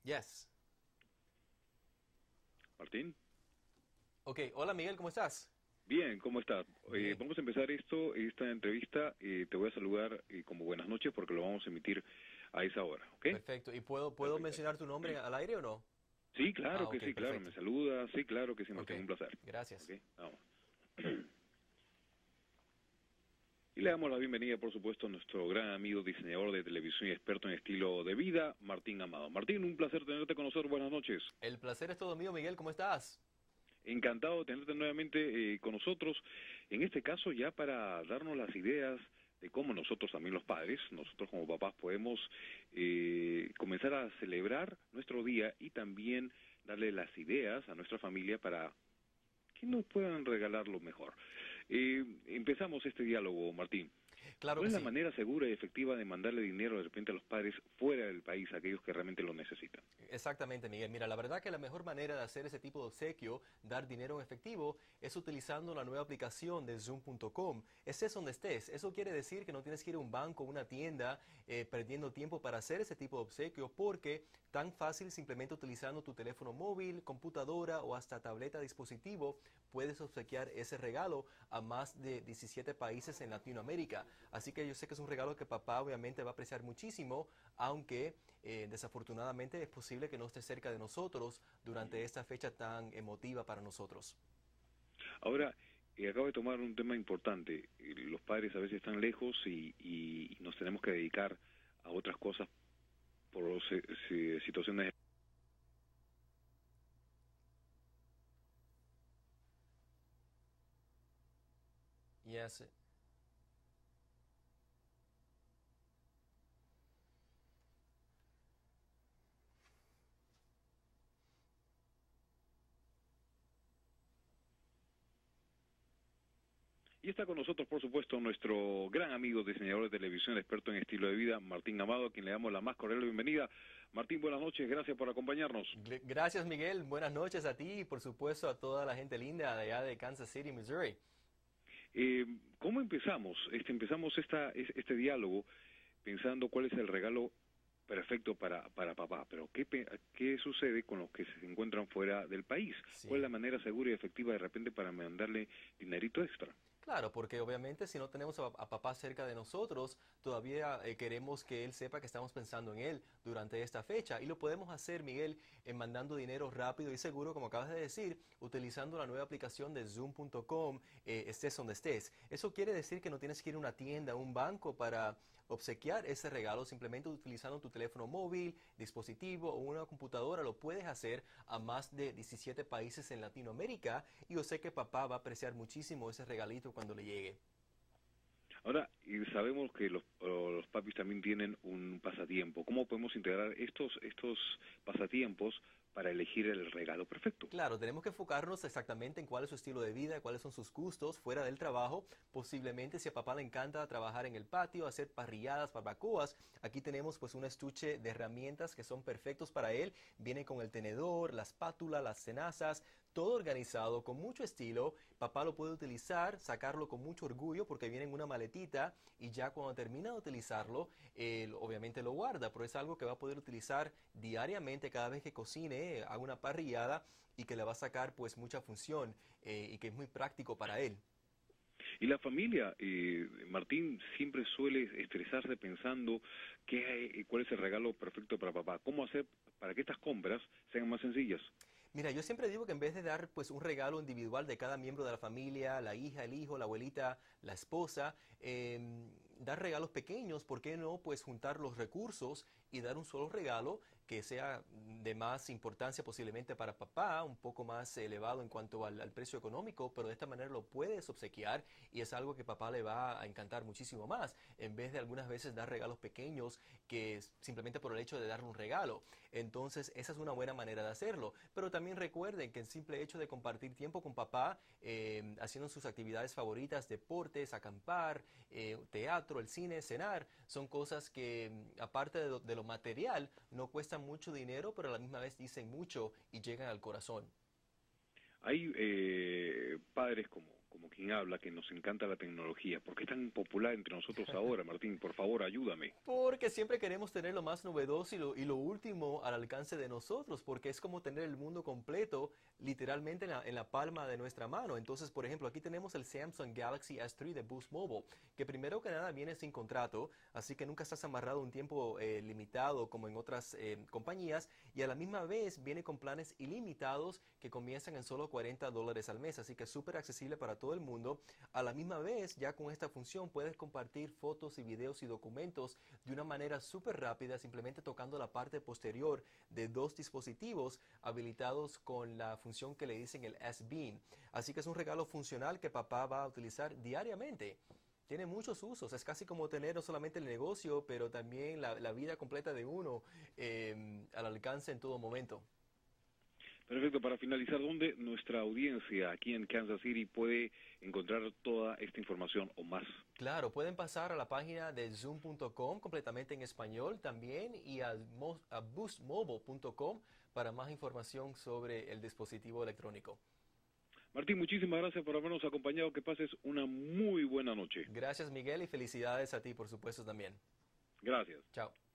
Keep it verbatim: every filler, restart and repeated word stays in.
Yes. Martín. Ok, hola Miguel, ¿cómo estás? Bien, ¿cómo estás? Eh, Bien. vamos a empezar esto, esta entrevista. Eh, te voy a saludar eh, como buenas noches porque lo vamos a emitir a esa hora, ¿ok? Perfecto. ¿Y puedo, puedo Perfecto. mencionar tu nombre al aire o no? Sí, claro Ah, que ok, sí, claro, me perfecto. saluda. Sí, claro que sí, Ok, Martín, un placer. ¿Ok? gracias. Vamos. Y le damos la bienvenida, por supuesto, a nuestro gran amigo diseñador de televisión y experto en estilo de vida, Martín Amado. Martín, un placer tenerte con nosotros. Buenas noches. El placer es todo mío, Miguel, ¿cómo estás? Encantado de tenerte nuevamente eh, con nosotros, en este caso ya para darnos las ideas de cómo nosotros también los padres, nosotros como papás podemos eh, comenzar a celebrar nuestro día y también darle las ideas a nuestra familia para que nos puedan regalar lo mejor. Eh, empezamos este diálogo, Martín. Claro ¿Cuál que es la sí. manera segura y efectiva de mandarle dinero de repente a los padres fuera del país, a aquellos que realmente lo necesitan? Exactamente, Miguel. Mira, la verdad que la mejor manera de hacer ese tipo de obsequio, dar dinero en efectivo, es utilizando la nueva aplicación de zoom punto com. Estés donde estés. Eso quiere decir que no tienes que ir a un banco o una tienda eh, perdiendo tiempo para hacer ese tipo de obsequio, porque tan fácil simplemente utilizando tu teléfono móvil, computadora o hasta tableta dispositivo, puedes obsequiar ese regalo a más de diecisiete países en Latinoamérica. Así que yo sé que es un regalo que papá obviamente va a apreciar muchísimo, aunque eh, desafortunadamente es posible que no esté cerca de nosotros durante esta fecha tan emotiva para nosotros. Ahora, eh, acabo de tomar un tema importante. Eh, Los padres a veces están lejos y, y nos tenemos que dedicar a otras cosas por se- se- situaciones. Yes. Y está con nosotros, por supuesto, nuestro gran amigo diseñador de televisión, experto en estilo de vida, Martín Amado, a quien le damos la más cordial bienvenida. Martín, buenas noches, gracias por acompañarnos. Gr- Gracias, Miguel. Buenas noches a ti y por supuesto a toda la gente linda de allá de Kansas City, Missouri. Eh, ¿Cómo empezamos? Este, empezamos esta, es- este diálogo pensando cuál es el regalo perfecto para, para papá, pero ¿qué, pe- ¿qué sucede con los que se encuentran fuera del país? ¿Cuál es Sí. la manera segura y efectiva de repente para mandarle dinerito extra? Claro, porque obviamente si no tenemos a, a papá cerca de nosotros, todavía eh, queremos que él sepa que estamos pensando en él durante esta fecha. Y lo podemos hacer, Miguel, en mandando dinero rápido y seguro, como acabas de decir, utilizando la nueva aplicación de zoom punto com, eh, estés donde estés. Eso quiere decir que no tienes que ir a una tienda, a un banco para obsequiar ese regalo, simplemente utilizando tu teléfono móvil, dispositivo o una computadora, lo puedes hacer a más de diecisiete países en Latinoamérica y yo sé que papá va a apreciar muchísimo ese regalito cuando le llegue. Ahora, y sabemos que los, o los papis también tienen un pasatiempo. ¿Cómo podemos integrar estos, estos pasatiempos para elegir el regalo perfecto? Claro, tenemos que enfocarnos exactamente en cuál es su estilo de vida, cuáles son sus gustos fuera del trabajo. Posiblemente si a papá le encanta trabajar en el patio, hacer parrilladas, barbacoas, aquí tenemos pues un estuche de herramientas que son perfectos para él. Viene con el tenedor, la espátula, las tenazas, todo organizado con mucho estilo. Papá lo puede utilizar, sacarlo con mucho orgullo porque viene en una maletita y ya cuando termina de utilizarlo, él obviamente lo guarda, pero es algo que va a poder utilizar diariamente cada vez que cocine, haga una parrillada y que le va a sacar pues mucha función eh, y que es muy práctico para él. Y la familia, eh, Martín, siempre suele estresarse pensando qué, hay- cuál es el regalo perfecto para papá. ¿Cómo hacer para que estas compras sean más sencillas? Mira, yo siempre digo que en vez de dar pues un regalo individual de cada miembro de la familia, la hija, el hijo, la abuelita, la esposa, eh, dar regalos pequeños, ¿por qué no pues juntar los recursos y dar un solo regalo que sea de más importancia posiblemente para papá, un poco más elevado en cuanto al, al precio económico, pero de esta manera lo puedes obsequiar y es algo que papá le va a encantar muchísimo más, en vez de algunas veces dar regalos pequeños que simplemente por el hecho de darle un regalo. Entonces esa es una buena manera de hacerlo, pero también recuerden que el simple hecho de compartir tiempo con papá, eh, haciendo sus actividades favoritas, deportes, acampar, eh, teatro, el cine, cenar, son cosas que aparte de lo, de lo material no cuestan mucho dinero, pero a la misma vez dicen mucho y llegan al corazón. Hay eh, padres como, como quien habla, que nos encanta la tecnología. ¿Por qué es tan popular entre nosotros ahora, Martín? Por favor, ayúdame. Porque siempre queremos tener lo más novedoso y lo, y lo último al alcance de nosotros, porque es como tener el mundo completo literalmente en la, en la palma de nuestra mano. Entonces, por ejemplo, aquí tenemos el Samsung Galaxy S tres de Boost Mobile, que primero que nada viene sin contrato, así que nunca estás amarrado a un tiempo eh, limitado como en otras eh, compañías, y a la misma vez viene con planes ilimitados que comienzan en solo cuarenta dólares al mes, así que es súper accesible para todo el mundo. A la misma vez, ya con esta función puedes compartir fotos y videos y documentos de una manera súper rápida, simplemente tocando la parte posterior de dos dispositivos habilitados con la función que le dicen el S-Beam. Así que es un regalo funcional que papá va a utilizar diariamente. Tiene muchos usos, es casi como tener no solamente el negocio, pero también la, la vida completa de uno eh, al alcance en todo momento. Perfecto, para finalizar, ¿dónde nuestra audiencia aquí en Kansas City puede encontrar toda esta información o más? Claro, pueden pasar a la página de zoom punto com completamente en español también y a, a boost mobile punto com para más información sobre el dispositivo electrónico. Martín, muchísimas gracias por habernos acompañado. Que pases una muy buena noche. Gracias, Miguel, y felicidades a ti, por supuesto, también. Gracias. Chao.